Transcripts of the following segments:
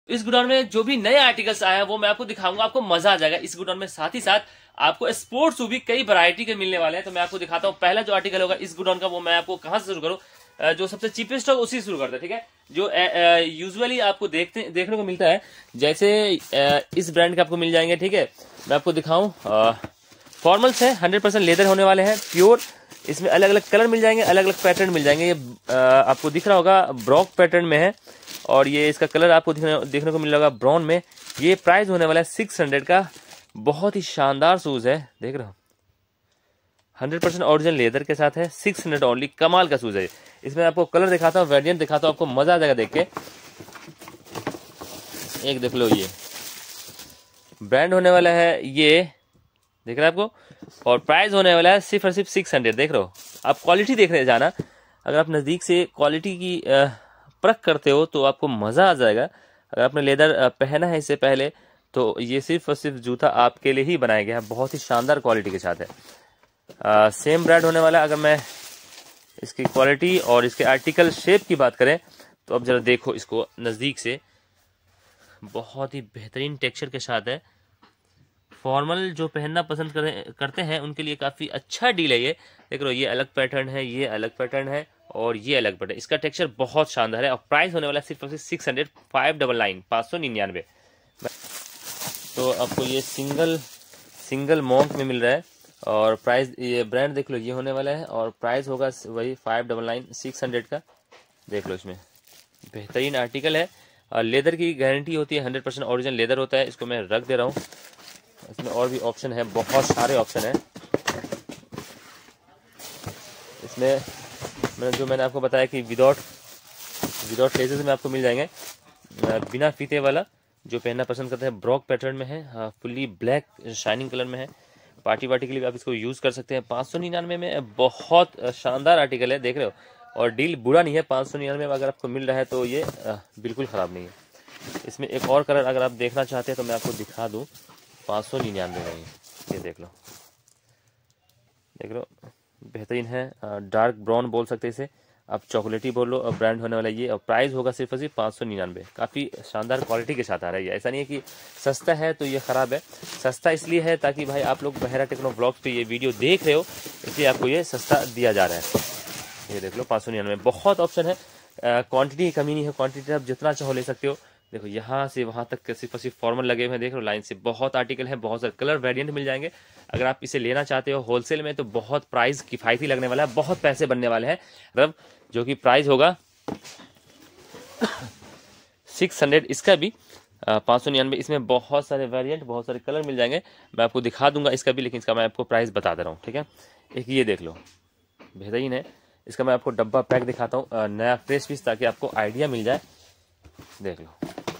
इस गोडाउन में जो भी नए आर्टिकल्स आए हैं वो मैं आपको दिखाऊंगा, आपको मजा आ जाएगा इस गोडाउन में। साथ ही साथ आपको स्पोर्ट्स शू भी कई वैरायटी के मिलने वाले हैं, तो मैं आपको दिखाता हूँ। पहला जो आर्टिकल होगा इस गोडाउन का वो मैं आपको कहां से शुरू करूँ, जो सबसे चीपेस्ट होगा उसी शुरू करते हैं, ठीक है। जो यूजुअली आपको देखने को मिलता है, जैसे इस ब्रांड के आपको मिल जाएंगे, ठीक है। मैं आपको दिखाऊं, फॉर्मल्स है, 100% लेदर होने वाले हैं, प्योर। इसमें अलग अलग कलर मिल जाएंगे, अलग अलग पैटर्न मिल जाएंगे। ये आपको दिख रहा होगा ब्रॉक पैटर्न में है, और ये इसका कलर आपको देखने को मिल रहा होगा ब्राउन में। ये प्राइस होने वाला है 600 का। बहुत ही शानदार शूज है, देख रहे हो, 100% ओरिजिनल लेदर के साथ है, 600 ओनली। कमाल का शूज है। इसमें आपको कलर दिखाता हूँ, वेरिएंट दिखाता हूँ, आपको मजा आ जाएगा देख के। एक देख लो, ये ब्रांड होने वाला है, ये देख रहे हैं आपको, और प्राइस होने वाला है सिर्फ और सिर्फ 600। देख रहे हो, आप क्वालिटी देखने जाना। अगर आप नज़दीक से क्वालिटी की परख करते हो तो आपको मज़ा आ जाएगा। अगर आपने लेदर पहना है इससे पहले तो ये सिर्फ और सिर्फ जूता आपके लिए ही बनाया गया है, बहुत ही शानदार क्वालिटी के साथ है। सेम ब्रांड होने वाला है। अगर मैं इसकी क्वालिटी और इसके आर्टिकल शेप की बात करें तो अब जरा देखो इसको नज़दीक से, बहुत ही बेहतरीन टेक्सचर के साथ है। फॉर्मल जो पहनना पसंद करते हैं उनके लिए काफ़ी अच्छा डील है ये। देख लो, ये अलग पैटर्न है, ये अलग पैटर्न है, और ये अलग पैटर्न। इसका टेक्सचर बहुत शानदार है, और प्राइस होने वाला है सिर्फ 600, 599 तो आपको ये सिंगल मॉन्क में मिल रहा है। और प्राइस, ये ब्रांड देख लो, ये होने वाला है, और प्राइस होगा वही 599, 600 का। देख लो, इसमें बेहतरीन आर्टिकल है, और लेदर की गारंटी होती है, 100% ओरिजिनल लेदर होता है। इसको मैं रख दे रहा हूँ। इसमें और भी ऑप्शन है, बहुत सारे ऑप्शन है इसमें। मैंने आपको बताया कि विदाउट लेसेस में आपको मिल जाएंगे, बिना फीते वाला। जो पहनना पसंद करते हैं, ब्रॉक पैटर्न में है, फुल्ली ब्लैक शाइनिंग कलर में है। पार्टी के लिए भी आप इसको यूज़ कर सकते हैं। 599 में बहुत शानदार आर्टिकल है, देख रहे हो। और डील बुरा नहीं है, 599 में अगर आपको मिल रहा है तो ये बिल्कुल ख़राब नहीं है। इसमें एक और कलर अगर आप देखना चाहते हैं तो मैं आपको दिखा दूँ। 599 में ये देख लो, बेहतरीन है। डार्क ब्राउन बोल सकते हैं इसे, आप चॉकलेटी बोल लो। ब्रांड होने वाला ये, और प्राइस होगा सिर्फ और सिर्फ 599। काफ़ी शानदार क्वालिटी के साथ आ रहा है ये। ऐसा नहीं है कि सस्ता है तो ये ख़राब है। सस्ता इसलिए है ताकि भाई आप लोग बहरा टेक्नो ब्लॉग्स पे ये वीडियो देख रहे हो, इसलिए आपको ये सस्ता दिया जा रहा है। ये देख लो, 599। बहुत ऑप्शन है, क्वांटिटी की कमी नहीं है, क्वांटिटी आप जितना चाहो ले सकते हो। देखो, यहाँ से वहाँ तक सिर्फ और सिर्फ फॉर्मल लगे हुए हैं, देख लो लाइन से। बहुत आर्टिकल है, बहुत सारे कलर वेरिएंट मिल जाएंगे। अगर आप इसे लेना चाहते हो होलसेल में तो बहुत प्राइस किफ़ायती लगने वाला है, बहुत पैसे बनने वाले हैं। मतलब जो कि प्राइस होगा 600, इसका भी 599। इसमें बहुत सारे वेरिएंट, बहुत सारे कलर मिल जाएंगे। मैं आपको दिखा दूंगा इसका भी, लेकिन इसका मैं आपको प्राइस बता दे रहा हूँ, ठीक है। एक ये देख लो, बेहतरीन है। इसका मैं आपको डब्बा पैक दिखाता हूँ, नया फ्रेश पीस, ताकि आपको आइडिया मिल जाए। देख लो,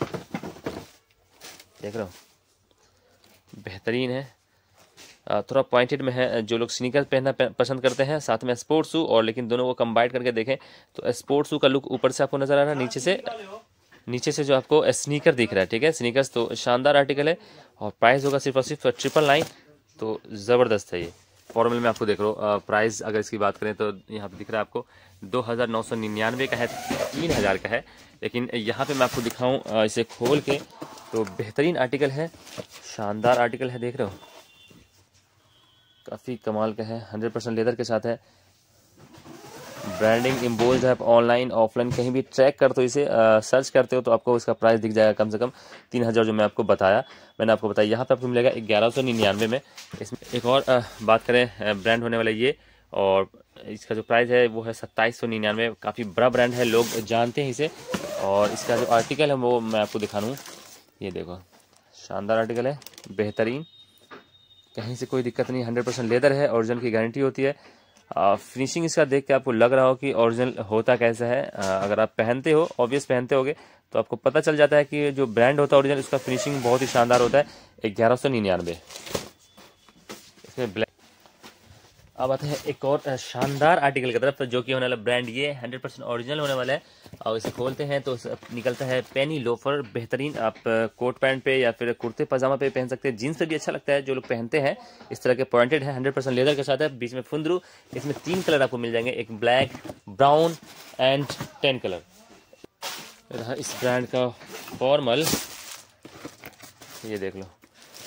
देख रहे हो, बेहतरीन है। थोड़ा पॉइंटेड में है। जो लोग स्नीकर पहनना पसंद करते हैं, साथ में स्पोर्ट्स शू, और लेकिन दोनों को कंबाइन करके देखें तो स्पोर्ट्स शू का लुक ऊपर से आपको नजर आ रहा है, नीचे से जो आपको स्नीकर दिख रहा है, ठीक है। स्नीकर्स तो शानदार आर्टिकल है, और प्राइस होगा सिर्फ और सिर्फ 999। तो ज़बरदस्त है ये। फॉर्मल में आपको देख लो, प्राइस अगर इसकी बात करें तो यहाँ पे दिख रहा है आपको 2999 का है, 3000 का है। लेकिन यहाँ पे मैं आपको दिखाऊं इसे खोल के, तो बेहतरीन आर्टिकल है, शानदार आर्टिकल है, देख रहे हो, काफ़ी कमाल का है। 100% लेदर के साथ है, ब्रांडिंग इम्पोज्ड है। आप ऑनलाइन ऑफलाइन कहीं भी ट्रैक करते हो, इसे सर्च करते हो तो आपको इसका प्राइस दिख जाएगा, कम से कम 3000 जो मैं आपको बताया, मैंने आपको बताया। यहाँ पे आपको मिलेगा 1199 में। इसमें एक और बात करें, ब्रांड होने वाला ये, और इसका जो प्राइस है वो है 2799। काफ़ी बड़ा ब्रांड है, लोग जानते हैं इसे। और इसका जो आर्टिकल है वो मैं आपको दिखा दूँ। ये देखो, शानदार आर्टिकल है, बेहतरीन, कहीं से कोई दिक्कत नहीं। 100% लेदर है, ओरिजिनल की गारंटी होती है। फिनिशिंग इसका देख के आपको लग रहा हो कि ओरिजिनल होता कैसा है। अगर आप पहनते हो, ऑब्वियस पहनते होगे, तो आपको पता चल जाता है कि जो ब्रांड होता है ओरिजिनल, उसका फिनिशिंग बहुत ही शानदार होता है। 1199 इसमें ब्लैक। अब आते हैं एक और शानदार आर्टिकल की तरफ, जो कि होने वाला ब्रांड ये 100% ओरिजिनल होने वाला है। और इसे खोलते हैं तो निकलता है पेनी लोफर। बेहतरीन, आप कोट पैंट पे या फिर कुर्ते पजामा पे पहन सकते हैं, जीन्स पे भी अच्छा लगता है जो लोग पहनते हैं। इस तरह के पॉइंटेड है, 100% लेदर के साथ है, बीच में फुंदरू। इसमें 3 कलर आपको मिल जाएंगे, एक ब्लैक, ब्राउन एंड 10 कलर। रहा इस ब्रांड का फॉर्मल, ये देख लो,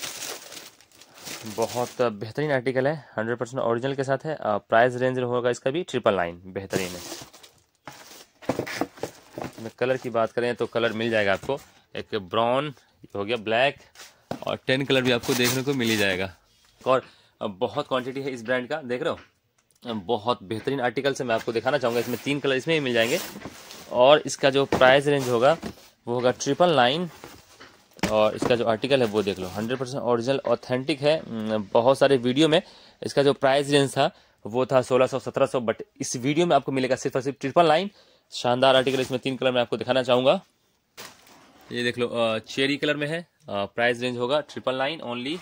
बहुत बेहतरीन आर्टिकल है, 100% ओरिजिनल के साथ है। प्राइस रेंज होगा इसका भी 999, बेहतरीन है। कलर की बात करें तो कलर मिल जाएगा आपको, एक ब्राउन हो गया, ब्लैक, और 10 कलर भी आपको देखने को मिल ही जाएगा। और बहुत क्वांटिटी है इस ब्रांड का, देख रहे हो, बहुत बेहतरीन आर्टिकल से मैं आपको दिखाना चाहूँगा। इसमें 3 कलर इसमें ही मिल जाएंगे, और इसका जो प्राइस रेंज होगा वो होगा 999। और इसका जो आर्टिकल है वो देख लो, 100% ओरिजिनल ऑथेंटिक है। बहुत सारे वीडियो में इसका जो प्राइस रेंज था वो था 1600-1700, बट इस वीडियो में आपको मिलेगा सिर्फ और सिर्फ 999। शानदार आर्टिकल, इसमें 3 कलर में आपको दिखाना चाहूँगा। ये देख लो, चेरी कलर में है, प्राइस रेंज होगा 999 ओनली।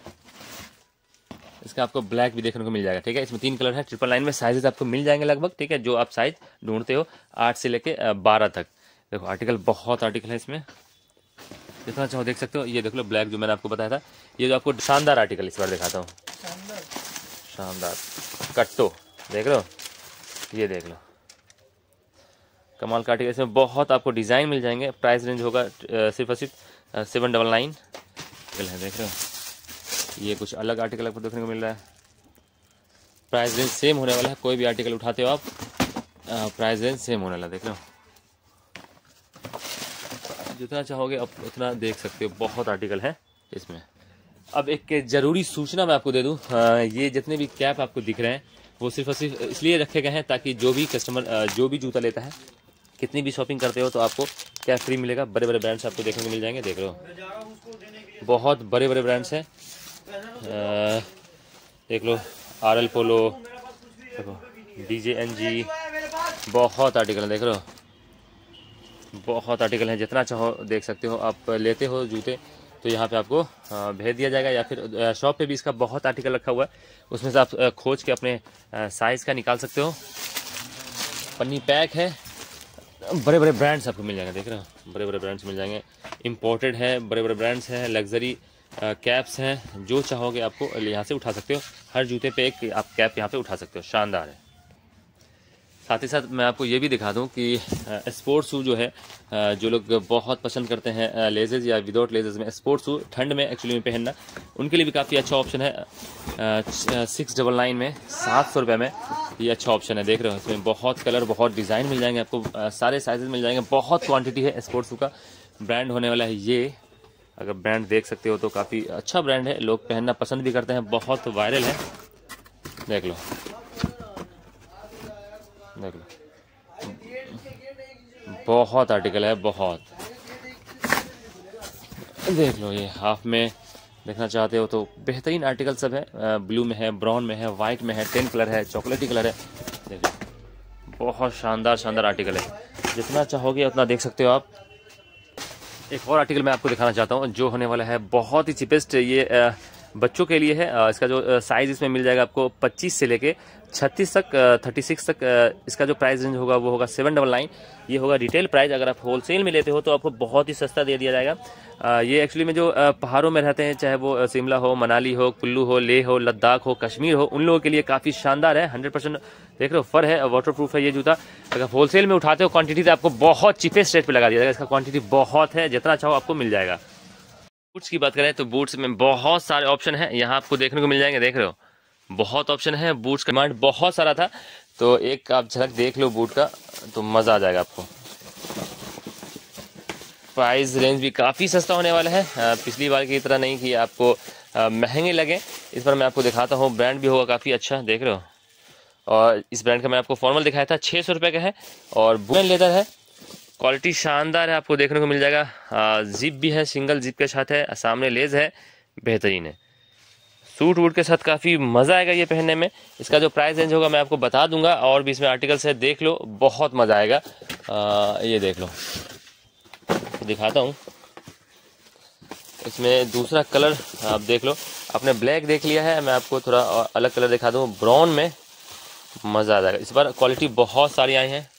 इसका आपको ब्लैक भी देखने को मिल जाएगा, ठीक है। इसमें 3 कलर है, 999 में साइजेस आपको मिल जाएंगे लगभग, ठीक है, जो आप साइज ढूंढते हो 8 से लेके 12 तक। देखो आर्टिकल, बहुत आर्टिकल है इसमें, जितना चाहो देख सकते हो। ये देख लो ब्लैक, जो मैंने आपको बताया था, ये जो आपको शानदार आर्टिकल इस बार दिखाता हूँ, शानदार कट्टो, देख लो, ये देख लो, कमाल का आर्टिकल। इसमें बहुत आपको डिज़ाइन मिल जाएंगे। प्राइस रेंज होगा सिर्फ और सिर्फ 799 है, देख रहे हो। ये कुछ अलग आर्टिकल आपको देखने को मिल रहा है। प्राइस रेंज सेम होने वाला है, कोई भी आर्टिकल उठाते हो आप, प्राइस रेंज सेम होने वाला, देख रहे हो। जितना चाहोगे आप उतना देख सकते हो, बहुत आर्टिकल है इसमें। अब एक ज़रूरी सूचना मैं आपको दे दूं, ये जितने भी कैप आपको दिख रहे हैं वो सिर्फ और सिर्फ इसलिए रखे गए हैं ताकि जो भी कस्टमर जो भी जूता लेता है, कितनी भी शॉपिंग करते हो तो आपको कैप फ्री मिलेगा। बड़े बड़े ब्रांड्स आपको देखने को मिल जाएंगे, देख लो, बहुत बड़े बड़े ब्रांड्स हैं। देख लो, RL पोलो, देखो DJNG, बहुत आर्टिकल है, देख लो, बहुत आर्टिकल है। जितना चाहो देख सकते हो। आप लेते हो जूते तो यहाँ पे आपको भेज दिया जाएगा, या फिर शॉप पे भी इसका बहुत आर्टिकल रखा हुआ है, उसमें से आप खोज के अपने साइज़ का निकाल सकते हो। पन्नी पैक है, बड़े बड़े ब्रांड्स आपको मिल जाएंगे, देख रहे हो, बड़े बड़े ब्रांड्स मिल जाएंगे, इम्पोर्टेड है, बड़े बड़े ब्रांड्स हैं, लग्जरी कैप्स हैं, जो चाहोगे आपको यहाँ से उठा सकते हो। हर जूते पे एक आप कैप यहाँ पे उठा सकते हो, शानदार है। साथ ही साथ मैं आपको ये भी दिखा दूं कि स्पोर्ट्स शू जो है, जो लोग बहुत पसंद करते हैं लेजेस या विदाउट लेजेस में स्पोर्ट्स शू ठंड में एक्चुअली में पहनना, उनके लिए भी काफ़ी अच्छा ऑप्शन है। 699 में 700 रुपये में ये अच्छा ऑप्शन है, देख रहे हो। इसमें बहुत कलर, बहुत डिज़ाइन मिल जाएंगे आपको, सारे साइजेस मिल जाएंगे, बहुत क्वान्टिटी है। स्पोर्ट्स शू का ब्रांड होने वाला है ये, अगर ब्रांड देख सकते हो तो काफ़ी अच्छा ब्रांड है, लोग पहनना पसंद भी करते हैं, बहुत वायरल है, देख लो, देख लो, बहुत आर्टिकल है, बहुत। देख लो, ये हाफ में देखना चाहते हो तो बेहतरीन आर्टिकल सब है, ब्लू में है, ब्राउन में है, वाइट में है, 10 कलर है, चॉकलेटी कलर है, देख लो, बहुत शानदार शानदार आर्टिकल है। जितना चाहोगे उतना देख सकते हो आप। एक और आर्टिकल मैं आपको दिखाना चाहता हूँ जो होने वाला है बहुत ही चिपेस्ट, ये बच्चों के लिए है। इसका जो साइज़ इसमें मिल जाएगा आपको 25 से लेके 36 तक, 36 तक। इसका जो प्राइस रेंज होगा वो होगा 799। ये होगा रिटेल प्राइस। अगर आप होलसेल में लेते हो तो आपको बहुत ही सस्ता दे दिया जाएगा। ये एक्चुअली में जो पहाड़ों में रहते हैं, चाहे वो शिमला हो, मनाली हो, कुल्लू हो, लेह हो, लद्दाख हो, कश्मीर हो, उन लोगों के लिए काफ़ी शानदार है। 100% देख रहे हो, फर है, वाटर प्रूफ है ये जूता। अगर होलसेल में उठाते हो क्वांटिटी तो आपको बहुत चीपेस्ट रेट पे लगा दिया जाएगा। इसका क्वांटिटी बहुत है, जितना चाहो आपको मिल जाएगा। बूट्स की बात करें तो बूट्स में बहुत सारे ऑप्शन है, यहाँ आपको देखने को मिल जाएंगे, देख रहे हो, बहुत ऑप्शन है। बूट्स का डिमांड बहुत सारा था, तो एक आप झलक देख लो बूट का तो मज़ा आ जाएगा आपको। प्राइस रेंज भी काफ़ी सस्ता होने वाला है, पिछली बार की तरह नहीं कि आपको महंगे लगे। इस बार मैं आपको दिखाता हूँ, ब्रांड भी होगा काफ़ी अच्छा, देख रहे हो। और इस ब्रांड का मैं आपको फॉर्मल दिखाया था, 600 रुपये का है, और वुलन लेदर है, क्वालिटी शानदार है, आपको देखने को मिल जाएगा। जिप भी है, सिंगल जिप के साथ है, सामने लेज है, बेहतरीन है। सूट वूट के साथ काफ़ी मज़ा आएगा ये पहनने में। इसका जो प्राइस रेंज होगा मैं आपको बता दूंगा, और भी इसमें आर्टिकल्स है, देख लो, बहुत मज़ा आएगा। ये देख लो, दिखाता हूँ। इसमें दूसरा कलर आप देख लो, आपने ब्लैक देख लिया है, मैं आपको थोड़ा अलग कलर दिखा दूँ, ब्राउन में मज़ा आ जाएगा। इस बार क्वालिटी बहुत सारी आई हैं।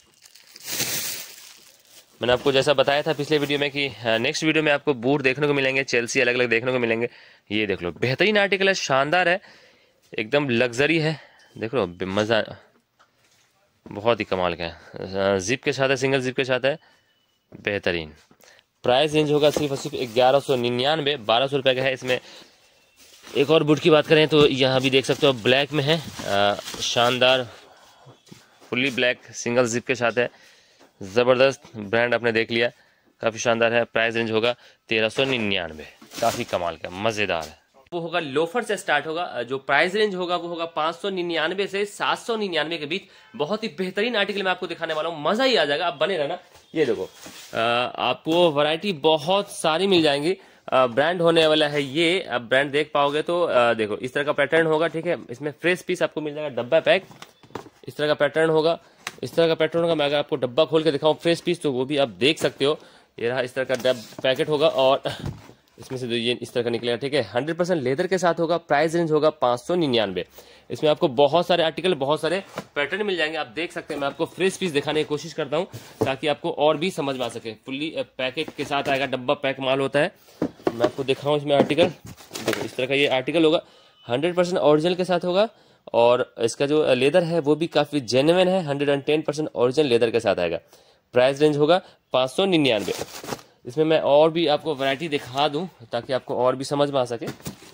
मैंने आपको जैसा बताया था पिछले वीडियो में कि नेक्स्ट वीडियो में आपको बूट देखने को मिलेंगे, चेल्सी अलग अलग देखने को मिलेंगे। ये देख लो, बेहतरीन आर्टिकल है, शानदार है, एकदम लग्जरी है, देख लो, मज़ा, बहुत ही कमाल का है। जिप के साथ है, सिंगल जिप के साथ है, बेहतरीन। प्राइस रेंज होगा सिर्फ और सिर्फ 1199, 1200 रुपये का है। इसमें एक और बूट की बात करें तो यहाँ भी देख सकते हो ब्लैक में है, शानदार फुल्ली ब्लैक सिंगल जिप के साथ है। ज़बरदस्त ब्रांड आपने देख लिया, काफ़ी शानदार है। प्राइस रेंज होगा 1399, काफ़ी कमाल का, मज़ेदार है। वो होगा लोफर से स्टार्ट होगा, जो प्राइस रेंज होगा वो होगा 599 से 799 के बीच। बहुत ही बेहतरीन आर्टिकल मैं आपको दिखाने वाला हूँ, मज़ा ही आ जाएगा, आप बने रहना। ये देखो आपको वैरायटी बहुत सारी मिल जाएंगी। ब्रांड होने वाला है ये, आप ब्रांड देख पाओगे तो देखो इस तरह का पैटर्न होगा, ठीक है। इसमें फ्रेश पीस आपको मिल जाएगा, डब्बा पैक इस तरह का पैटर्न होगा, इस तरह का पैटर्न होगा। मैं अगर आपको डब्बा खोल के दिखाऊं फ्रेश पीस तो वो भी आप देख सकते हो। ये रहा इस तरह का पैकेट होगा और इसमें से ये इस तरह का निकलेगा, ठीक है। 100% लेदर के साथ होगा। प्राइस रेंज होगा 599। इसमें आपको बहुत सारे आर्टिकल, बहुत सारे पैटर्न मिल जाएंगे, आप देख सकते हैं। मैं आपको फ्रेश पीस दिखाने की कोशिश करता हूँ ताकि आपको और भी समझ में आ सके। फुल्ली पैकेट के साथ आएगा, डब्बा पैक माल होता है। मैं आपको दिखाऊँ इसमें आर्टिकल, देखो इस तरह का ये आर्टिकल होगा, 100% ओरिजिनल के साथ होगा। और इसका जो लेदर है वो भी काफ़ी जेन्युइन है, 110% ओरिजिनल लेदर के साथ आएगा। प्राइस रेंज होगा 599। इसमें मैं और भी आपको वैरायटी दिखा दूं ताकि आपको और भी समझ में आ सके।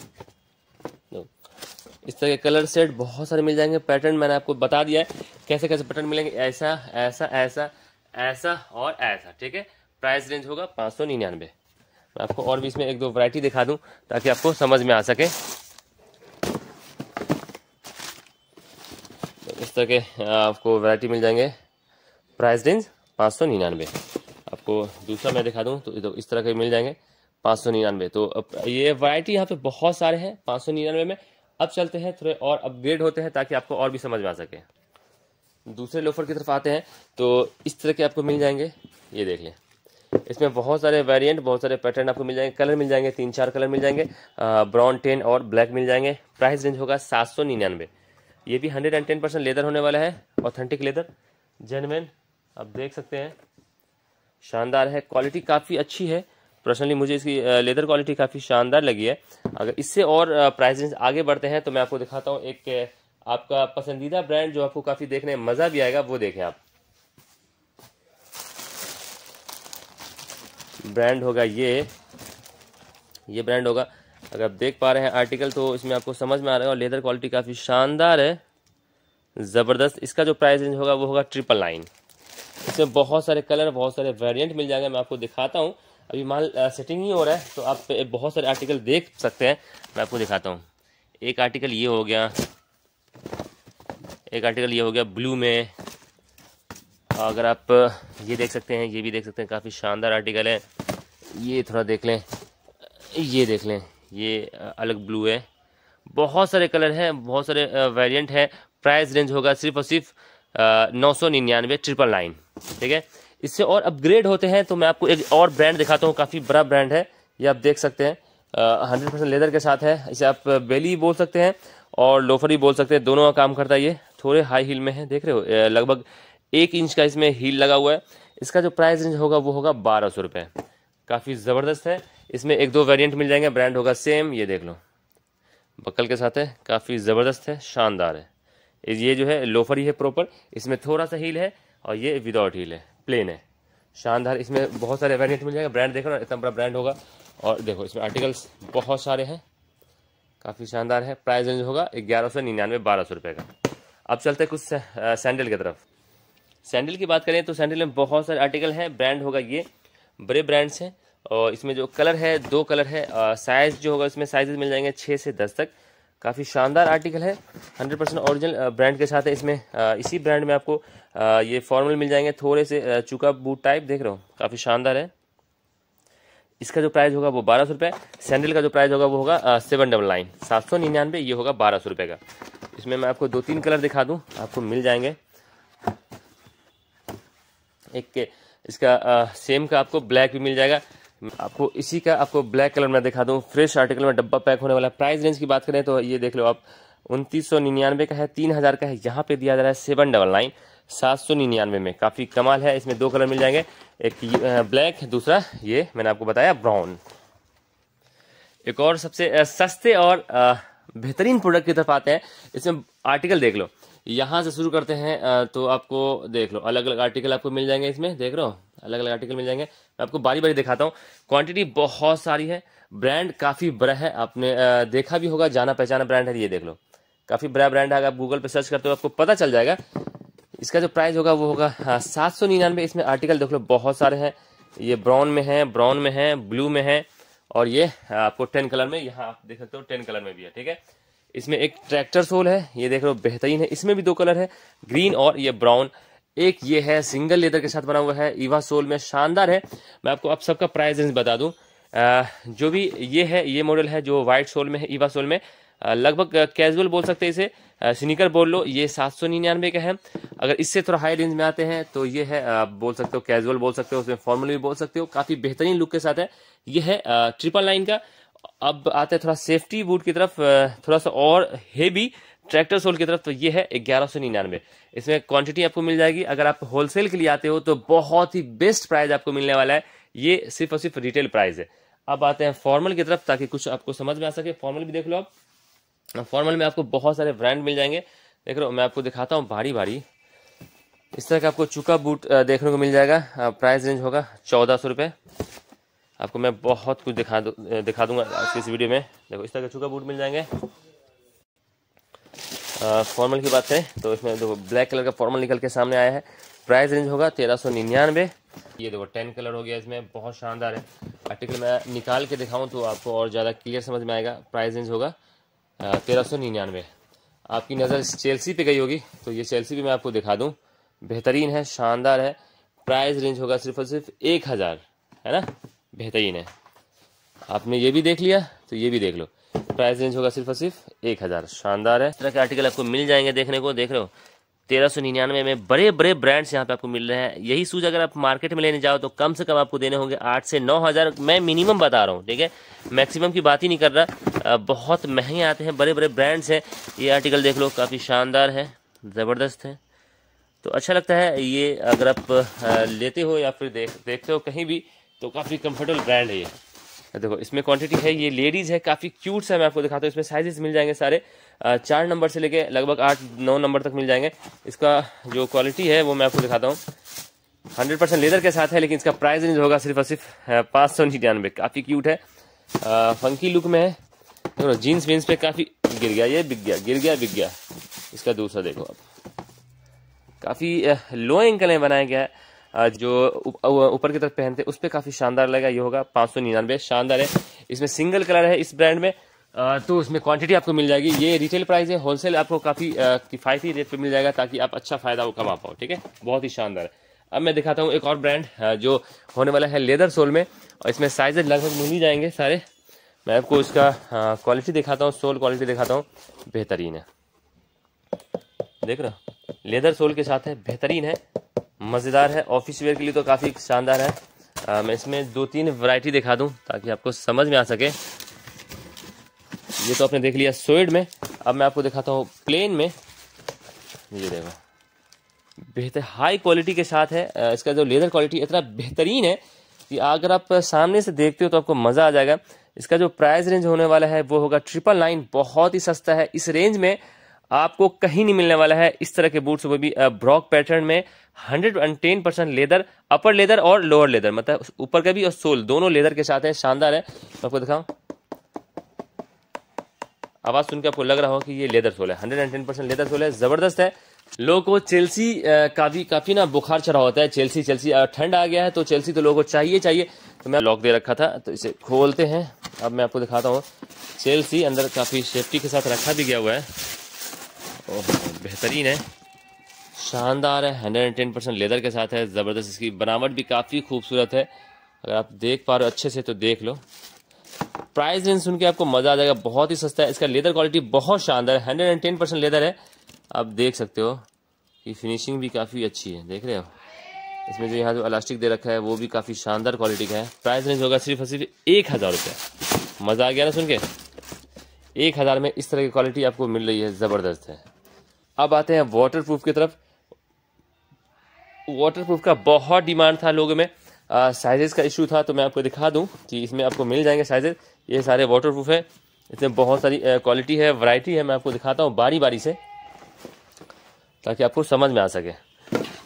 इस तरह के कलर सेट बहुत सारे मिल जाएंगे। पैटर्न मैंने आपको बता दिया है कैसे कैसे पैटर्न मिलेंगे, ऐसा ऐसा ऐसा ऐसा और ऐसा, ठीक है। प्राइस रेंज होगा 599। मैं आपको और भी इसमें एक दो वैरायटी दिखा दूं ताकि आपको समझ में आ सके। इस तरह के आपको वैरायटी मिल जाएंगे। Price range 599। आपको दूसरा मैं दिखा दूं तो इस तरह के मिल जाएंगे 599। तो अब ये वैरायटी यहाँ पे बहुत सारे हैं 599 में। अब चलते हैं थोड़े और अपग्रेड होते हैं ताकि आपको और भी समझ में आ सके। दूसरे लोफर की तरफ आते हैं तो इस तरह के आपको मिल जाएंगे, ये देख लें। इसमें बहुत सारे वेरिएंट, बहुत सारे पैटर्न आपको मिल जाएंगे, कलर मिल जाएंगे, 3-4 कलर मिल जाएंगे, ब्राउन 10 और ब्लैक मिल जाएंगे। प्राइस रेंज होगा 799। ये भी 110% लेदर होने वाला है, ऑथेंटिक लेदर, जेन्युइन, आप देख सकते हैं, शानदार है। क्वालिटी काफ़ी अच्छी है, पर्सनली मुझे इसकी लेदर क्वालिटी काफ़ी शानदार लगी है। अगर इससे और प्राइस रेंज आगे बढ़ते हैं तो मैं आपको दिखाता हूँ एक आपका पसंदीदा ब्रांड जो आपको काफ़ी देखने में मज़ा भी आएगा, वो देखें आप। ब्रांड होगा ये ब्रांड होगा, अगर आप देख पा रहे हैं आर्टिकल तो इसमें आपको समझ में आ रहा है। और लेदर क्वालिटी काफ़ी शानदार है, ज़बरदस्त। इसका जो प्राइस रेंज होगा वो होगा 999। इसमें बहुत सारे कलर, बहुत सारे वेरिएंट मिल जाएंगे। मैं आपको दिखाता हूँ, अभी माल सेटिंग ही हो रहा है तो आप बहुत सारे आर्टिकल देख सकते हैं। मैं आपको दिखाता हूँ। एक आर्टिकल ये हो गया, एक आर्टिकल ये हो गया ब्लू में। अगर आप ये देख सकते हैं, ये भी देख सकते हैं, काफ़ी शानदार आर्टिकल है। ये थोड़ा देख लें, ये देख लें, ये अलग ब्लू है। बहुत सारे कलर हैं, बहुत सारे वेरिएंट है। प्राइस रेंज होगा सिर्फ और सिर्फ 999, 999, ठीक है। इससे और अपग्रेड होते हैं तो मैं आपको एक और ब्रांड दिखाता हूँ, काफ़ी बड़ा ब्रांड है, ये आप देख सकते हैं। 100% लेदर के साथ है। इसे आप बेली बोल सकते हैं और लोफर ही बोल सकते हैं, दोनों का काम करता है। ये थोड़े हाई हील में है, देख रहे हो, लगभग 1 इंच का इसमें हील लगा हुआ है। इसका जो प्राइस रेंज होगा वो होगा 1200 रुपये, काफ़ी ज़बरदस्त है। इसमें 1-2 वेरिएंट मिल जाएंगे। ब्रांड होगा सेम, ये देख लो, बक्कल के साथ है, काफ़ी ज़बरदस्त है, शानदार है। ये जो है लोफर ही है प्रॉपर, इसमें थोड़ा सा हील है और ये विदाउट हील है, प्लेन है, शानदार। इसमें बहुत सारे वेरिएंट मिल जाएगा। ब्रांड देखो ना, इतना बड़ा ब्रांड होगा। और देखो इसमें आर्टिकल्स बहुत सारे हैं, काफ़ी शानदार है। प्राइस रेंज होगा 1199, 1200 रुपये का। अब चलते हैं कुछ सैंडल की तरफ। सैंडल की बात करें तो सैंडल में बहुत सारे आर्टिकल हैं। ब्रांड होगा ये, बड़े ब्रांड्स हैं। और इसमें जो कलर है 2 कलर है। साइज़ जो होगा इसमें साइजेस मिल जाएंगे 6 से 10 तक। काफ़ी शानदार आर्टिकल है, 100% ओरिजिनल ब्रांड के साथ है। इसमें इसी ब्रांड में आपको ये फॉर्मल मिल जाएंगे, थोड़े से चुका बूट टाइप, देख रहे हो, काफ़ी शानदार है। इसका जो प्राइस होगा वो 1200 रुपये। सैंडल का जो प्राइस होगा वो होगा 799, 799, ये होगा 1200 रुपये का। इसमें मैं आपको 2-3 कलर दिखा दूँ, आपको मिल जाएंगे। एक इसका सेम का आपको ब्लैक भी मिल जाएगा। आपको इसी का आपको ब्लैक कलर में दिखा दूं, फ्रेश आर्टिकल में डब्बा पैक होने वाला। प्राइस रेंज की बात करें तो ये देख लो आप, 2999 का है, 3000 का है। यहाँ पे दिया जा रहा है 799, 799 में, काफ़ी कमाल है। इसमें 2 कलर मिल जाएंगे, एक ब्लैक, दूसरा ये मैंने आपको बताया ब्राउन। एक और सबसे सस्ते और बेहतरीन प्रोडक्ट की तरफ आते हैं। इसमें आर्टिकल देख लो, यहाँ से शुरू करते हैं तो आपको देख लो अलग अलग आर्टिकल आपको मिल जाएंगे। इसमें देख लो अलग अलग आर्टिकल मिल जाएंगे। मैं आपको बारी बारी दिखाता हूँ। क्वांटिटी बहुत सारी है, ब्रांड काफ़ी बड़ा है, आपने देखा भी होगा, जाना पहचाना ब्रांड है। ये देख लो, काफ़ी बड़ा ब्रांड है। अगर आप गूगल पे सर्च करते हो आपको पता चल जाएगा। इसका जो प्राइस होगा वो होगा 799। इसमें आर्टिकल देख लो बहुत सारे हैं। ये ब्राउन में है, ब्लू में है, और ये आपको 10 कलर में, यहाँ आप देख सकते हो 10 कलर में भी है। ठीक है, इसमें एक ट्रैक्टर सोल है, ये देख लो बेहतरीन है। इसमें भी 2 कलर है, ग्रीन और ये ब्राउन। एक ये है सिंगल लेदर के साथ बना हुआ है, ईवा सोल में, शानदार है। मैं आपको अब सबका प्राइस रेंज बता दूं। जो भी ये है, ये मॉडल है जो व्हाइट सोल में है, ईवा सोल में, लगभग कैजुअल बोल सकते हैं इसे, स्नीकर बोल लो। ये 799 का है। अगर इससे थोड़ा हाई रेंज में आते हैं तो ये है, आप बोल सकते हो कैजुअल बोल सकते हो, उसमें फॉर्मल भी बोल सकते हो, काफी बेहतरीन लुक के साथ है। ये है 999 का। अब आते हैं थोड़ा सेफ्टी बूट की तरफ, थोड़ा सा और हेवी ट्रैक्टर सोल की तरफ, तो ये है 1199। इसमें क्वांटिटी आपको मिल जाएगी। अगर आप होलसेल के लिए आते हो तो बहुत ही बेस्ट प्राइस आपको मिलने वाला है। ये सिर्फ और सिर्फ रिटेल प्राइस है। अब आते हैं फॉर्मल की तरफ, ताकि कुछ आपको समझ में आ सके। फॉर्मल भी देख लो आप। फॉर्मल में आपको बहुत सारे ब्रांड मिल जाएंगे। देख लो, मैं आपको दिखाता हूँ बारी बारी। इस तरह का आपको चुका बूट देखने को मिल जाएगा। प्राइस रेंज होगा 1400 रुपये। आपको मैं बहुत कुछ दिखा दूंगा आज की इस वीडियो में। देखो, इस तरह के चुका बूट मिल जाएंगे। फॉर्मल की बात करें तो इसमें देखो ब्लैक कलर का फॉर्मल निकल के सामने आया है। प्राइस रेंज होगा 1399। ये देखो 10 कलर हो गया, इसमें बहुत शानदार है। आर्टिकल मैं निकाल के दिखाऊं तो आपको और ज़्यादा क्लियर समझ में आएगा। प्राइस रेंज होगा 1399। आपकी नज़र चेल्सी पे गई होगी तो ये चेल्सी भी मैं आपको दिखा दूं, बेहतरीन है, शानदार है। प्राइस रेंज होगा सिर्फ और सिर्फ 1000, है ना, बेहतरीन है। आपने ये भी देख लिया तो ये भी देख लो। प्राइस रेंज होगा सिर्फ और सिर्फ 1000, शानदार है। इस तरह के आर्टिकल आपको मिल जाएंगे देखने को। देख रहे हो 1399 में बड़े बड़े ब्रांड्स यहाँ पे आपको मिल रहे हैं। यही शूज अगर आप मार्केट में लेने जाओ तो कम से कम आपको देने होंगे 8 से 9000। मैं मिनिमम बता रहा हूँ, ठीक है, मैक्सिमम की बात ही नहीं कर रहा। बहुत महंगे आते हैं, बड़े बड़े ब्रांड्स हैं। ये आर्टिकल देख लो, काफ़ी शानदार है, ज़बरदस्त है। तो अच्छा लगता है ये, अगर आप लेते हो या फिर देखते हो कहीं भी, तो काफ़ी कंफर्टेबल ब्रांड है ये। देखो इसमें क्वांटिटी है, ये लेडीज़ है, काफ़ी क्यूट सा। मैं आपको दिखाता हूँ। इसमें साइजेस मिल जाएंगे सारे, 4 नंबर से लेके लगभग 8-9 नंबर तक मिल जाएंगे। इसका जो क्वालिटी है वो मैं आपको दिखाता हूँ। 100% लेदर के साथ है, लेकिन इसका प्राइस रेंज होगा सिर्फ और सिर्फ 599। काफ़ी क्यूट है, फंकी लुक में है। देखो जीन्स वीन्स पे काफ़ी गिर गया, ये बिक गया, गिर गया, बिक गया। इसका दूसरा देखो आप, काफ़ी लो एंकल में बनाया गया है। जो ऊपर की तरफ पहनते हैं उस पर काफ़ी शानदार लगेगा। ये होगा 599, शानदार है। इसमें सिंगल कलर है इस ब्रांड में, तो इसमें क्वांटिटी आपको मिल जाएगी। ये रिटेल प्राइस है, होलसेल आपको काफ़ी किफ़ायती रेट पे मिल जाएगा, ताकि आप अच्छा फ़ायदा कमा पाओ। ठीक है, बहुत ही शानदार है। अब मैं दिखाता हूँ एक और ब्रांड जो होने वाला है लेदर सोल में, और इसमें साइजेज लगभग मिल ही जाएंगे सारे। मैं आपको इसका क्वालिटी दिखाता हूँ, सोल क्वालिटी दिखाता हूँ, बेहतरीन है। देख रहे हो, लेदर सोल के साथ है, बेहतरीन है, मज़ेदार है। ऑफिस वेयर के लिए तो काफ़ी शानदार है। मैं इसमें 2-3 वैरायटी दिखा दूं ताकि आपको समझ में आ सके। ये तो आपने देख लिया सोइड में। अब मैं आपको दिखाता हूँ प्लेन में। ये देखो, बेहतर हाई क्वालिटी के साथ है। इसका जो लेदर क्वालिटी इतना बेहतरीन है कि अगर आप सामने से देखते हो तो आपको मज़ा आ जाएगा। इसका जो प्राइस रेंज होने वाला है वो होगा 999, बहुत ही सस्ता है। इस रेंज में आपको कहीं नहीं मिलने वाला है इस तरह के बूट्स, वो भी ब्रॉक पैटर्न में, 110% लेदर, अपर लेदर और लोअर लेदर, मतलब ऊपर का भी और सोल दोनों लेदर के साथ है, शानदार है। मैं आपको दिखाऊं, आवाज सुन के आपको लग रहा हो कि ये लेदर सोल है, 110% लेदर सोल है, जबरदस्त है। लोगों को चेल्सी काफी ना बुखार चढ़ा होता है। चेल्सी ठंड आ गया है तो चेल्सी तो लोगों को चाहिए। तो मैं लॉक दे रखा था, तो इसे खोलते हैं। अब मैं आपको दिखाता हूँ चेल्सी, अंदर काफी सेफ्टी के साथ रखा भी गया हुआ है। ओह, बेहतरीन है, शानदार है, 110% लेदर के साथ है, ज़बरदस्त। इसकी बनावट भी काफ़ी खूबसूरत है, अगर आप देख पा रहे हो अच्छे से तो देख लो। प्राइस रेंज सुन के आपको मज़ा आ जाएगा, बहुत ही सस्ता है। इसका लेदर क्वालिटी बहुत शानदार है, 110% लेदर है। आप देख सकते हो कि फिनिशिंग भी काफ़ी अच्छी है, देख रहे हो। इसमें जो यहाँ जो इलास्टिक दे रखा है वो भी काफ़ी शानदार क्वालिटी का है। प्राइस रेंज होगा सिर्फ और सिर्फ 1000 रुपये। मज़ा आ गया ना सुन के, 1000 में इस तरह की क्वालिटी आपको मिल रही है, ज़बरदस्त है। अब आते हैं वाटरप्रूफ की तरफ। वाटरप्रूफ का बहुत डिमांड था लोगों में, साइजेस का इशू था, तो मैं आपको दिखा दूं कि इसमें आपको मिल जाएंगे साइजेस। ये सारे वाटरप्रूफ है, इसमें बहुत सारी क्वालिटी है, वैरायटी है। मैं आपको दिखाता हूं बारी बारी से ताकि आपको समझ में आ सके।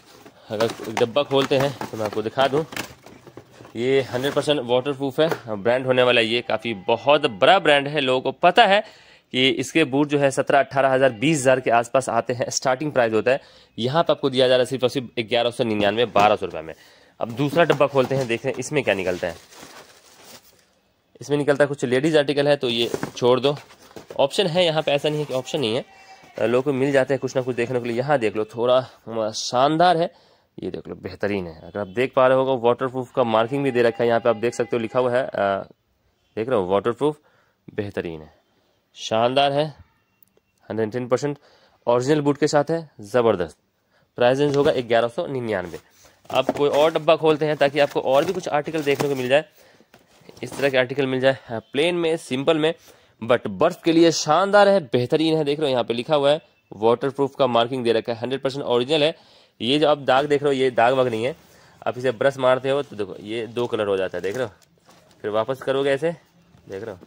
अगर डब्बा खोलते हैं तो मैं आपको दिखा दूं, ये 100% वाटरप्रूफ है। ब्रांड होने वाला ये काफ़ी बहुत बड़ा ब्रांड है। लोगों को पता है कि इसके बूट जो है 17-18 हज़ार 20 हज़ार के आसपास आते हैं, स्टार्टिंग प्राइस होता है। यहाँ पर आपको दिया जा रहा है सिर्फ और सिर्फ 1199 1200 रुपये में। अब दूसरा डब्बा खोलते हैं, देखें इसमें क्या निकलता है। इसमें निकलता है कुछ लेडीज़ आर्टिकल है, तो ये छोड़ दो। ऑप्शन है यहाँ पे, ऐसा नहीं है कि ऑप्शन नहीं है, लोगों को मिल जाते हैं कुछ ना कुछ देखने के लिए। यहाँ देख लो, थोड़ा शानदार है, ये देख लो, बेहतरीन है। अगर आप देख पा रहे होगा, वाटरप्रूफ का मार्किंग भी दे रखा है यहाँ पे, आप देख सकते हो, लिखा हुआ है, देख रहे हो, वाटरप्रूफ, बेहतरीन है, शानदार है, 110% ओरिजिनल बूट के साथ है, ज़बरदस्त। प्राइस रेंज होगा 1199। अब कोई और डब्बा खोलते हैं ताकि आपको और भी कुछ आर्टिकल देखने को मिल जाए। इस तरह के आर्टिकल मिल जाए, प्लेन में, सिंपल में, बट बर्फ के लिए शानदार है, बेहतरीन है। देख रहे हो यहाँ पे लिखा हुआ है, वाटरप्रूफ का मार्किंग दे रखा है, 100% ओरिजिनल है। ये जो आप दाग देख रहे हो, ये दाग वाग नहीं है। आप इसे ब्रश मारते हो तो देखो ये 2 कलर हो जाता है, देख रहे हो, फिर वापस करोगे ऐसे, देख रहे हो,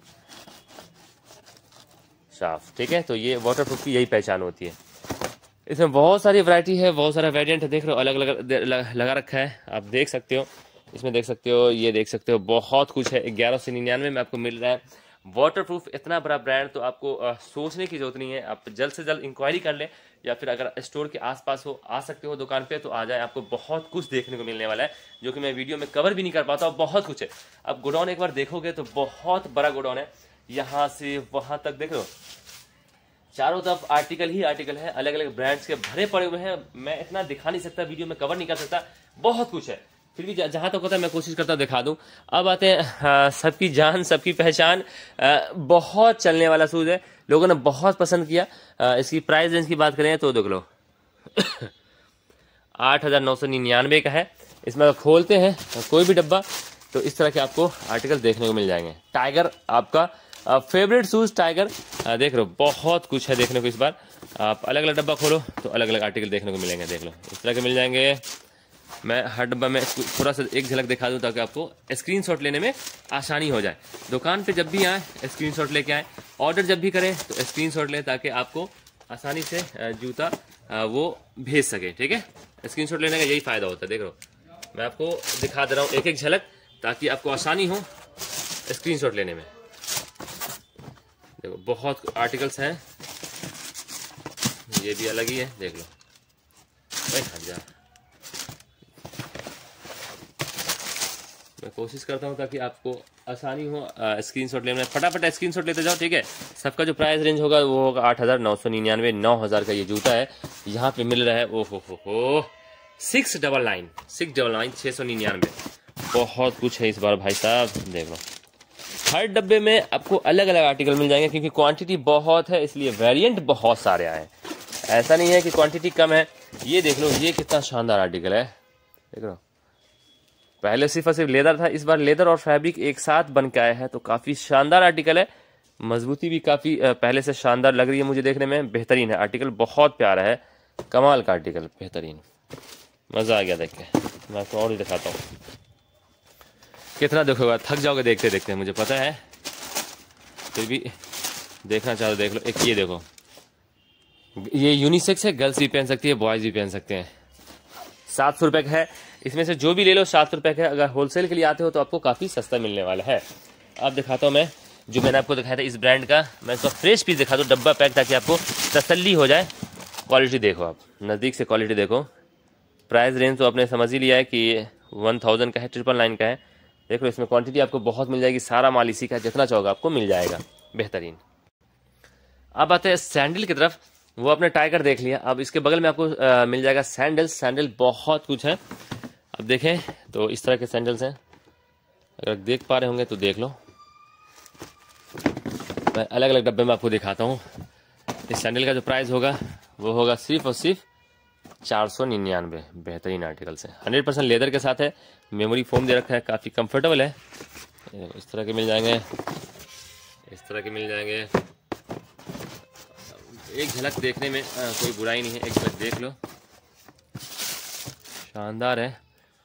साफ, ठीक है। तो ये वाटरप्रूफ की यही पहचान होती है। इसमें बहुत सारी वैरायटी है, बहुत सारा वेरिएंट है, देख रहे हो, अलग अलग लगा रखा है, आप देख सकते हो। इसमें देख सकते हो, ये देख सकते हो, बहुत कुछ है। 1199 में आपको मिल रहा है वाटरप्रूफ। इतना बड़ा ब्रांड तो आपको सोचने की जरूरत नहीं है। आप जल्द से जल्द इंक्वायरी कर ले, या फिर अगर स्टोर के आसपास हो, आ सकते हो दुकान पे, तो आ जाए। आपको बहुत कुछ देखने को मिलने वाला है, जो कि मैं वीडियो में कवर भी नहीं कर पाता हूँ। बहुत कुछ है। अब गोडाउन एक बार देखोगे तो बहुत बड़ा गोडाउन है, यहाँ से वहां तक देख लो, चारों तरफ आर्टिकल ही आर्टिकल है, अलग अलग ब्रांड्स के भरे पड़े हुए हैं। मैं इतना दिखा नहीं सकता, वीडियो में कवर नहीं कर सकता, बहुत कुछ है। फिर भी जहां तक होता है मैं कोशिश करता हूँ दिखा दूं। अब आते हैं सबकी जान सबकी पहचान, बहुत चलने वाला शूज है, लोगों ने बहुत पसंद किया। इसकी प्राइस रेंज की बात करें तो देख लो 8,999 का है। इसमें अगर खोलते हैं कोई भी डब्बा तो इस तरह के आपको आर्टिकल देखने को मिल जाएंगे। टाइगर आपका फेवरेट शूज, टाइगर, देख रहे हो, बहुत कुछ है देखने को। इस बार आप अलग अलग डब्बा खोलो तो अलग अलग आर्टिकल देखने को मिलेंगे, देख लो, इस तरह के मिल जाएंगे। मैं हर डब्बा में थोड़ा सा एक झलक दिखा दूं ताकि आपको स्क्रीनशॉट लेने में आसानी हो जाए। दुकान पे जब भी आए स्क्रीनशॉट लेके आए, ऑर्डर जब भी करें तो स्क्रीनशॉट लें ताकि आपको आसानी से जूता वो भेज सके, ठीक है। स्क्रीनशॉट लेने का यही फायदा होता है। देख लो, मैं आपको दिखा दे रहा हूँ एक एक झलक ताकि आपको आसानी हो स्क्रीनशॉट लेने में। देखो बहुत आर्टिकल्स हैं, ये भी अलग ही है, देख लो, हट जा। मैं कोशिश करता हूं ताकि आपको आसानी हो स्क्रीनशॉट लेने में। फटाफट स्क्रीनशॉट लेते जाओ, ठीक है। सबका जो प्राइस रेंज होगा वो होगा 8,999, 9,000 का ये जूता है। यहाँ पे मिल रहा है ओहो 699, 699। बहुत कुछ है इस बार भाई साहब, देख लो, हर डब्बे में आपको अलग अलग आर्टिकल मिल जाएंगे, क्योंकि क्वांटिटी बहुत है इसलिए वेरिएंट बहुत सारे आए। ऐसा नहीं है कि क्वांटिटी कम है। ये देख लो, ये कितना शानदार आर्टिकल है, देख लो। पहले सिर्फ और सिर्फ लेदर था, इस बार लेदर और फैब्रिक एक साथ बन के आया है, तो काफी शानदार आर्टिकल है। मजबूती भी काफी पहले से शानदार लग रही है मुझे देखने में। बेहतरीन है आर्टिकल, बहुत प्यारा है, कमाल का आर्टिकल, बेहतरीन, मजा आ गया देख के। मैं आपको और भी दिखाता हूँ, कितना देखोगा, थक जाओगे देखते देखते, मुझे पता है, फिर भी देखना चाहो देख लो। एक ये देखो, ये यूनिसेक्स है, गर्ल्स भी पहन सकती है, बॉयज भी पहन सकते हैं। 700 रुपये का है, इसमें से जो भी ले लो 700 रुपये का है। अगर होलसेल के लिए आते हो तो आपको काफ़ी सस्ता मिलने वाला है। अब दिखाता हूँ मैं, जो मैंने आपको दिखाया था इस ब्रांड का, मैं इसका फ्रेश पीस दिखा दूँ, डब्बा पैक, ताकि आपको तसल्ली हो जाए। क्वालिटी देखो, आप नज़दीक से क्वालिटी देखो। प्राइस रेंज तो आपने समझ ही लिया है कि 1000 का है, 999 का है। देखो इसमें क्वांटिटी आपको बहुत मिल जाएगी, सारा माल इसी का, जितना चाहोगे आपको मिल जाएगा, बेहतरीन। अब आते हैं सैंडल की तरफ, वो आपने टाइगर देख लिया। अब इसके बगल में आपको मिल जाएगा सैंडल। सैंडल बहुत कुछ है, अब देखें तो इस तरह के सैंडल्स हैं, अगर देख पा रहे होंगे तो देख लो। मैं अलग अलग डब्बे में आपको दिखाता हूँ। इस सैंडल का जो प्राइस होगा वो होगा सिर्फ और सिर्फ 499। बेहतरीन आर्टिकल है, 100% लेदर के साथ है, मेमोरी फोम दे रखा है, काफ़ी कंफर्टेबल है। इस तरह के मिल जाएंगे, इस तरह के मिल जाएंगे। एक झलक देखने में कोई बुराई नहीं है, एक बार देख लो, शानदार है,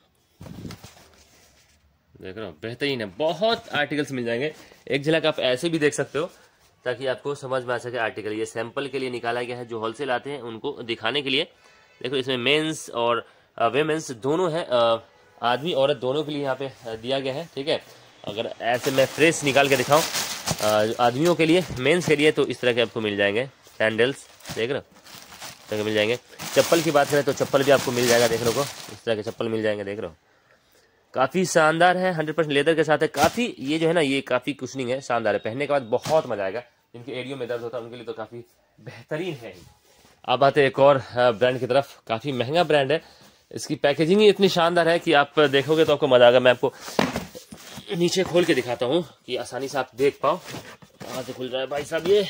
देख रहे हो, बेहतरीन है। बहुत आर्टिकल्स मिल जाएंगे, एक झलक आप ऐसे भी देख सकते हो ताकि आपको समझ में आ सके आर्टिकल। ये सैंपल के लिए निकाला गया है, जो होलसेल आते हैं उनको दिखाने के लिए। देखो इसमें मेंस और वेमेंस दोनों है, आदमी औरत दोनों के लिए यहाँ पे दिया गया है। ठीक है, अगर ऐसे मैं फ्रेश निकाल के दिखाऊं आदमियों के लिए, मेंस के लिए, तो इस तरह के आपको मिल जाएंगे सैंडल्स, देख रहे हो, इस तरह के मिल जाएंगे। चप्पल की बात करें तो चप्पल भी आपको मिल जाएगा, देख लो को इस तरह के चप्पल मिल जाएंगे, देख रहे हो, काफ़ी शानदार है, 100% लेदर के साथ है। काफ़ी ये जो है ना, ये काफ़ी कुशनिंग है, शानदार है, पहनने के बाद बहुत मजा आएगा। जिनके एरियो में दर्द होता है उनके लिए तो काफ़ी बेहतरीन है। अब आते एक और ब्रांड की तरफ, काफ़ी महंगा ब्रांड है, इसकी पैकेजिंग ही इतनी शानदार है कि आप देखोगे तो आपको मजा आएगा। मैं आपको नीचे खोल के दिखाता हूँ कि आसानी से आप देख पाओ। कहाँ से खुल रहा है भाई साहब, ये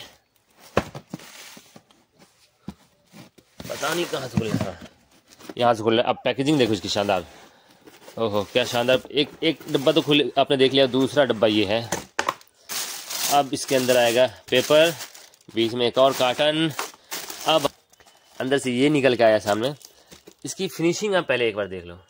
पता नहीं कहाँ से खुल रहा है, यहाँ से खुल रहा है। अब पैकेजिंग देखो इसकी शानदार, ओहो क्या शानदार। एक डब्बा तो खुल आपने देख लिया, दूसरा डब्बा ये है। अब इसके अंदर आएगा पेपर, बीच में एक और कार्टन, अब अंदर से ये निकल के आया सामने। इसकी फिनिशिंग आप पहले एक बार देख लो,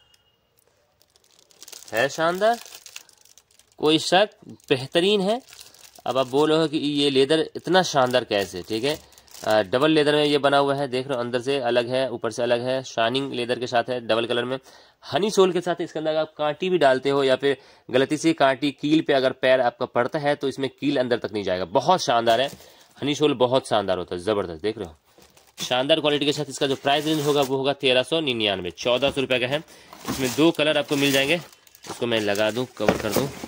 है शानदार, कोई शक, बेहतरीन है। अब आप बोल रहे हो कि ये लेदर इतना शानदार कैसे, ठीक है, डबल लेदर में ये बना हुआ है, देख रहे हो, अंदर से अलग है, ऊपर से अलग है, शाइनिंग लेदर के साथ है, डबल कलर में, हनी सोल के साथ। इसके अंदर आप कांटी भी डालते हो या फिर गलती से कांटी कील पे अगर पैर आपका पड़ता है तो इसमें कील अंदर तक नहीं जाएगा। बहुत शानदार है, हनी सोल बहुत शानदार होता है, जबरदस्त, देख रहे हो, शानदार क्वालिटी के साथ। इसका जो प्राइस रेंज होगा वो होगा 1399, 1400 रुपये का है। इसमें 2 कलर आपको मिल जाएंगे, इसको मैं लगा दूं, कवर कर दूं,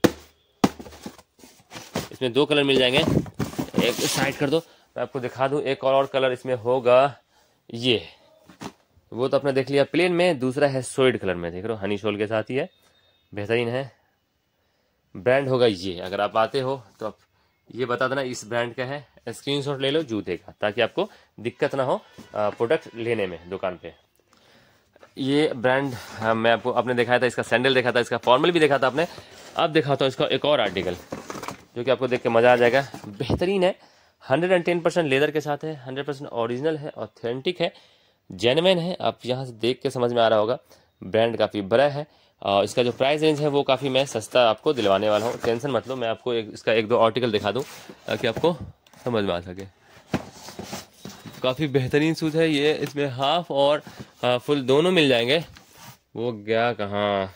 इसमें 2 कलर मिल जाएंगे, एक साइड कर दो, मैं आपको दिखा दूं। एक और कलर इसमें होगा, ये वो तो आपने देख लिया प्लेन में, दूसरा है सोइड कलर में, देख रहे हो, हनी शोल के साथ ही है, बेहतरीन है। ब्रांड होगा ये, अगर आप आते हो तो आप ये बता देना इस ब्रांड का है, स्क्रीनशॉट ले लो जूते का, ताकि आपको दिक्कत ना हो प्रोडक्ट लेने में दुकान पे। ये ब्रांड मैं आपको आपने दिखाया था, इसका सैंडल देखा था, इसका फॉर्मल भी देखा था आपने। अब दिखाता हूँ इसका एक और आर्टिकल जो कि आपको देख के मज़ा आ जाएगा, बेहतरीन है, 110% लेदर के साथ है, 100% ओरिजिनल है, ऑथेंटिक है, जेन्युइन है। आप यहाँ से देख के समझ में आ रहा होगा, ब्रांड काफ़ी बड़ा है। और इसका जो प्राइस रेंज है वो काफ़ी मैं सस्ता आपको दिलवाने वाला हूँ, टेंशन मत लो। मैं आपको इसका 1-2 आर्टिकल दिखा दूँ ताकि आपको समझ में आ सके। काफ़ी बेहतरीन शूज़ है ये, इसमें हाफ और फुल दोनों मिल जाएंगे। वो गया कहाँ,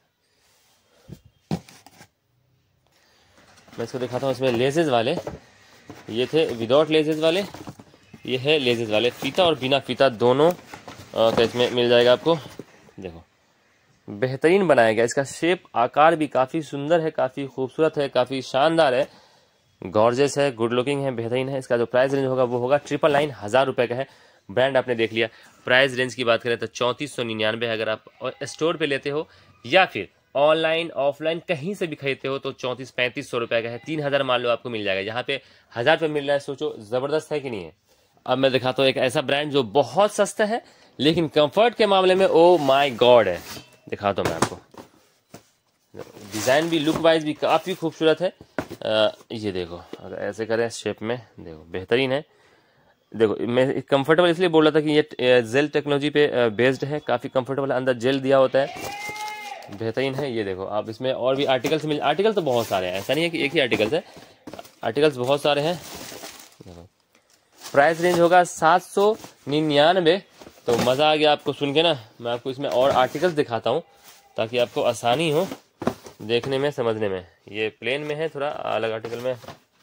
मैं इसको दिखाता हूँ। इसमें लेसेस वाले ये थे, विदाउट लेसेस वाले ये है, लेसेस वाले, फीता और बिना फीता दोनों का इसमें मिल जाएगा आपको। देखो बेहतरीन बनाया गया, इसका शेप आकार भी काफ़ी सुंदर है, काफ़ी खूबसूरत है, काफ़ी शानदार है, गॉर्जियस है, गुड लुकिंग है, बेहतरीन है। इसका जो प्राइस रेंज होगा वो होगा 999, 1000 रुपये का है। ब्रांड आपने देख लिया। प्राइस रेंज की बात करें तो 3499 अगर आप स्टोर पे लेते हो या फिर ऑनलाइन ऑफलाइन कहीं से भी खरीदते हो तो 3400-3500 रुपये का है। 3000 मान लो आपको मिल जाएगा, यहाँ पे 1000 रुपये मिल रहा है, सोचो ज़बरदस्त है कि नहीं है। अब मैं दिखाता हूँ एक ऐसा ब्रांड जो बहुत सस्ता है लेकिन कंफर्ट के मामले में ओ माय गॉड है। दिखाता हूँ मैं आपको, डिज़ाइन भी लुक वाइज भी काफ़ी खूबसूरत है। ये देखो, अगर ऐसे करें शेप में, देखो बेहतरीन है। देखो मैं कंफर्टेबल इसलिए बोल रहा था कि ये जेल टेक्नोलॉजी पे बेस्ड है, काफ़ी कंफर्टेबल, अंदर जेल दिया होता है, बेहतरीन है। ये देखो आप इसमें और भी आर्टिकल्स आर्टिकल तो बहुत सारे हैं, ऐसा नहीं है कि एक ही आर्टिकल्स है, आर्टिकल्स बहुत सारे हैं। प्राइस रेंज होगा 799। तो मज़ा आ गया आपको सुन के ना। मैं आपको इसमें और आर्टिकल्स दिखाता हूँ ताकि आपको आसानी हो देखने में, समझने में। ये प्लेन में है, थोड़ा अलग आर्टिकल में,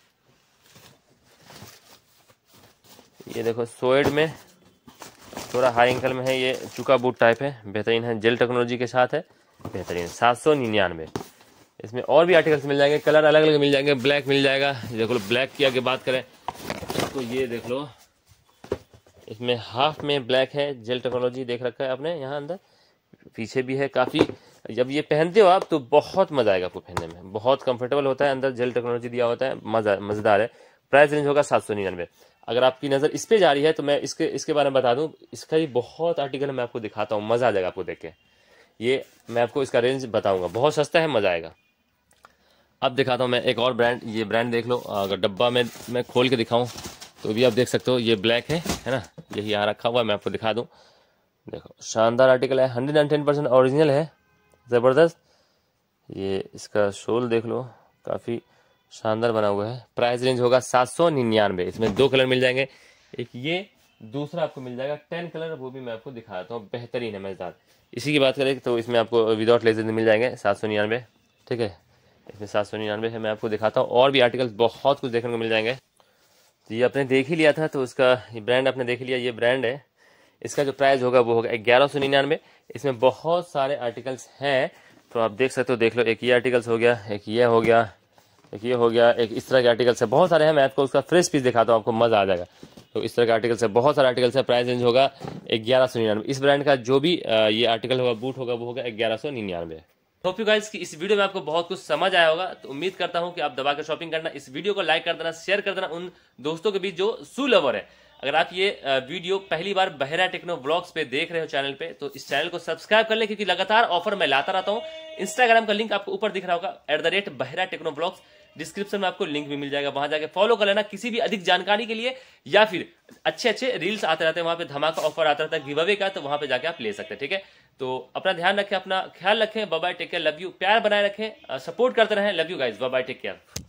ये देखो सोएड में, थोड़ा हाई एंकल में है, ये चुका बूट टाइप है, बेहतरीन है, जेल टेक्नोलॉजी के साथ है, बेहतरीन। 799। इसमें और भी आर्टिकल्स मिल जाएंगे, कलर अलग अलग मिल जाएंगे, ब्लैक मिल जाएगा। देखो ब्लैक की आगे बात करें तो ये देख लो, इसमें हाफ में ब्लैक है, जेल टेक्नोलॉजी देख रखा है आपने, यहाँ अंदर पीछे भी है। काफ़ी जब ये पहनते हो आप तो बहुत मज़ा आएगा आपको पहनने में, बहुत कंफर्टेबल होता है, अंदर जेल टेक्नोलॉजी दिया होता है, मज़ेदार है। प्राइस रेंज होगा 799। अगर आपकी नज़र इस पे जा रही है तो मैं इसके बारे में बता दूं, इसका ही बहुत आर्टिकल मैं आपको दिखाता हूँ, मज़ा आ जाएगा आपको देख के। ये मैं आपको इसका रेंज बताऊंगा, बहुत सस्ता है, मज़ा आएगा। अब दिखाता हूँ मैं एक और ब्रांड, ये ब्रांड देख लो। अगर डब्बा में मैं खोल के दिखाऊँ तो भी आप देख सकते हो, ये ब्लैक है ना, यही यहाँ रखा हुआ है, मैं आपको दिखा दूँ। देखो शानदार आर्टिकल है, 110% ओरिजिनल है, ज़बरदस्त। ये इसका शोल देख लो, काफ़ी शानदार बना हुआ है। प्राइस रेंज होगा 799। इसमें 2 कलर मिल जाएंगे, एक ये, दूसरा आपको मिल जाएगा 10 कलर, वो भी मैं आपको दिखाता हूँ, बेहतरीन है, मज़ेदार। इसी की बात करें तो इसमें आपको विदाउट लेजर मिल जाएंगे 799, ठीक है, इसमें 799 है। मैं आपको दिखाता हूँ और भी आर्टिकल्स बहुत कुछ देखने को मिल जाएंगे। तो ये आपने देख ही लिया था, तो उसका ये ब्रांड आपने देख लिया, ये ब्रांड है। इसका जो प्राइस होगा वो होगा 1199। इसमें बहुत सारे आर्टिकल्स हैं, तो आप देख सकते हो, देख लो। एक ये आर्टिकल्स हो गया, एक ये हो गया, एक ये हो गया, एक इस तरह के आर्टिकल्स है, बहुत सारे हैं। मैं आपको उसका फ्रेश पीस दिखाता हूँ, आपको मज़ा आ जाएगा। तो इस तरह के आर्टिकल्स है, बहुत सारे आर्टिकल्स है। प्राइस रेंज होगा 1199। इस ब्रांड का जो भी ये आर्टिकल होगा, बूट होगा, वो होगा 1199। होप यू गाइस कि इस वीडियो में आपको बहुत कुछ समझ आया होगा। तो उम्मीद करता हूं कि आप दबा कर शॉपिंग करना, इस वीडियो को लाइक कर देना, शेयर कर देना उन दोस्तों के बीच जो शू लवर है। अगर आप ये वीडियो पहली बार बहरा टेक्नो ब्लॉग्स पे देख रहे हो चैनल पे, तो इस चैनल को सब्सक्राइब कर ले, क्योंकि लगातार ऑफर मैं लाता रहता हूं। इंस्टाग्राम का लिंक आपको ऊपर दिख रहा होगा, @बहरा टेक्नो ब्लॉग्स। डिस्क्रिप्शन में आपको लिंक भी मिल जाएगा, वहां जाके फॉलो कर लेना किसी भी अधिक जानकारी के लिए, या फिर अच्छे अच्छे रील्स आते रहते हैं वहां पे, धमाका ऑफर आता रहता है गिव अवे का, तो वहां पे जाके आप ले सकते हैं, ठीक है। तो अपना ध्यान रखें, अपना ख्याल रखें। Bye bye, take care, love you, प्यार बनाए रखें, सपोर्ट करते रहें। Love you guys, bye bye, take care.